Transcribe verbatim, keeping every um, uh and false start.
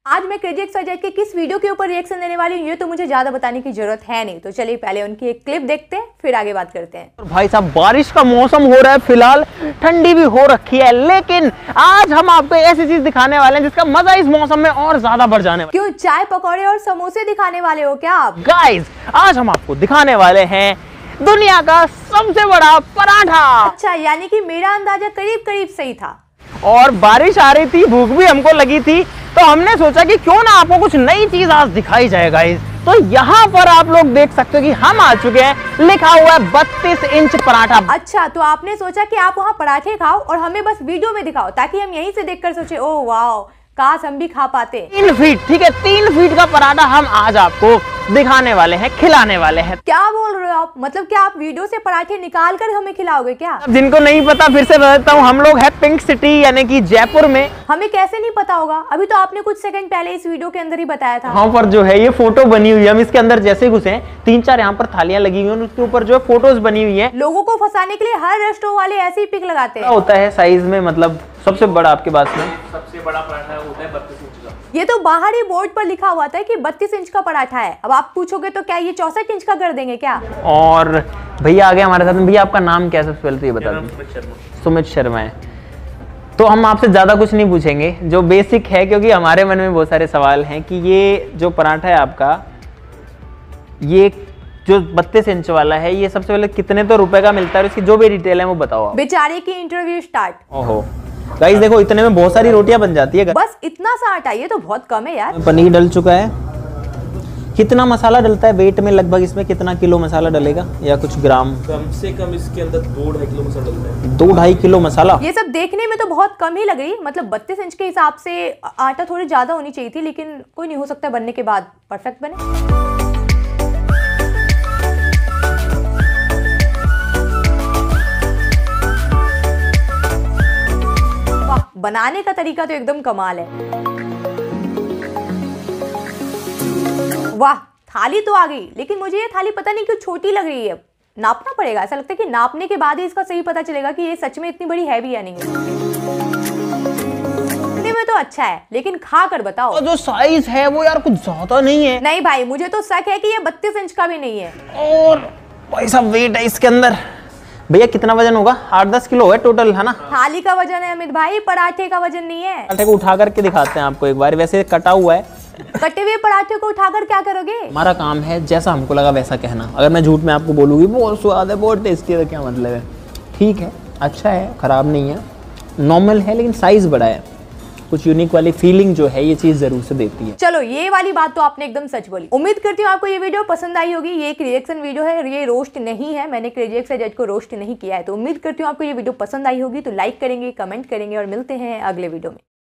आज मैं crazy X Y Z के किस वीडियो के ऊपर रिएक्शन देने वाली हूँ ये तो मुझे ज्यादा बताने की जरूरत है नहीं, तो चलिए पहले उनकी एक क्लिप देखते हैं फिर आगे बात करते हैं। भाई साहब बारिश का मौसम हो रहा है, फिलहाल ठंडी भी हो रखी है, लेकिन आज हम आपको ऐसी चीज दिखाने वाले हैं जिसका मजा इस मौसम में और ज्यादा बढ़ जाने वाला। क्यों, चाय पकौड़े और समोसे दिखाने वाले हो क्या आप? गाइस आज हम आपको दिखाने वाले हैं दुनिया का सबसे बड़ा पराठा। अच्छा, यानी कि मेरा अंदाजा करीब करीब सही था। और बारिश आ रही थी, भूख भी हमको लगी थी, तो हमने सोचा कि क्यों ना आपको कुछ नई चीज आज दिखाई जाए गाइस। तो यहाँ पर आप लोग देख सकते हो कि हम आ चुके हैं, लिखा हुआ है बत्तीस इंच पराठा। अच्छा, तो आपने सोचा कि आप वहाँ पराठे खाओ और हमें बस वीडियो में दिखाओ ताकि हम यहीं से देखकर सोचे ओ वाह काश हम भी खा पाते। तीन फीट ठीक है, तीन फीट का पराठा हम आज आपको दिखाने वाले हैं, खिलाने वाले हैं। क्या बोल रहे हो आप? मतलब क्या आप वीडियो से पराठे निकाल कर हमें खिलाओगे क्या? अब जिनको नहीं पता फिर से बताता हूँ, हम लोग है पिंक सिटी यानी कि जयपुर में। हमें कैसे नहीं पता होगा, अभी तो आपने कुछ सेकंड पहले इस वीडियो के अंदर ही बताया था। यहाँ पर जो है ये फोटो बनी हुई है, हम इसके अंदर जैसे घुसे हैं तीन चार यहाँ पर थालियां लगी हुई हैं, उसके ऊपर जो है फोटोज बनी हुई है। लोगों को फंसाने के लिए हर रेस्टोरेंट वाले ऐसे ही पिक लगाते हैं। होता है साइज में, मतलब सबसे बड़ा आपके पास में सबसे बड़ा पराठा होता है बत्तीस इंच का। ये तो बाहर ही बोर्ड पर लिखा हुआ था कि बत्तीस इंच का पराठा है। अब आप पूछोगे तो क्या ये चौसठ इंच का कर देंगे क्या? और भैया आ गए हमारे साथ में। भैया आपका नाम क्या है सबसे पहले तो ये बता दीजिए। सुमित शर्मा है। तो हम आपसे ज्यादा कुछ नहीं पूछेंगे, जो बेसिक है, क्योंकि हमारे मन में बहुत सारे सवाल हैं कि ये जो पराठा है आपका, ये जो बत्तीस इंच वाला है, ये सबसे पहले कितने तो रुपए का मिलता है, इसकी जो भी डिटेल है वो बताओ आप। बेचारे की इंटरव्यू स्टार्ट। ओहो गाइस देखो, इतने में बहुत सारी रोटियां बन जाती है। बस इतना सा आटा, ये तो बहुत कम है यार। पनीर डल चुका है। कितना मसाला डलता है वेट में, लगभग इसमें कितना किलो मसाला डलेगा या कुछ ग्राम? कम से कम इसके अंदर दो ढाई किलो मसाला डलता है। दो ढाई किलो मसाला। ये सब देखने में तो बहुत कम ही लग रही, मतलब बत्तीस इंच के हिसाब से आटा थोड़ी ज्यादा होनी चाहिए थी, लेकिन कोई नहीं, हो सकता बनने के बाद परफेक्ट बने। बनाने का तरीका तो एकदम कमाल है। वाह, थाली तो आ गई, लेकिन मुझे ये थाली पता नहीं क्यों छोटी लग रही है। नापना पड़ेगा, ऐसा लगता है कि नापने के बाद ही इसका सही पता चलेगा कि ये सच में इतनी बड़ी है भी या नहीं। दिखने में तो अच्छा है, लेकिन खा कर बताओ। और जो साइज है वो यार कुछ ज्यादा नहीं है। नहीं भाई, मुझे तो शक है कि ये बत्तीस इंच का भी नहीं है। और भाई साहब वेट है इसके अंदर। भैया कितना वजन होगा? आठ दस किलो है टोटल, है ना? थाली का वजन है अमित भाई, पराठे का वजन नहीं है। पराठे को उठा करके दिखाते हैं आपको एक बार। वैसे कटा हुआ है। कटे हुए पराठे को उठाकर क्या करोगे? हमारा काम है जैसा हमको लगा वैसा कहना। अगर मैं झूठ में आपको बोलूंगी बहुत स्वाद है, बहुत टेस्टी है, तो क्या मतलब है? ठीक है, अच्छा है, खराब नहीं है, नॉर्मल है, लेकिन साइज बड़ा है। कुछ यूनिक वाली फीलिंग जो है ये चीज जरूर से देती है। चलो, ये वाली बात तो आपने एकदम सच बोली। उम्मीद करती हूँ आपको ये वीडियो पसंद आई होगी। ये एक रिएक्शन वीडियो है, ये रोस्ट नहीं है। मैंने क्रेजी एक्स वाई जेड को रोस्ट नहीं किया है। तो उम्मीद करती हूँ आपको ये वीडियो पसंद आई होगी। तो लाइक करेंगे, कमेंट करेंगे और मिलते हैं अगले वीडियो में।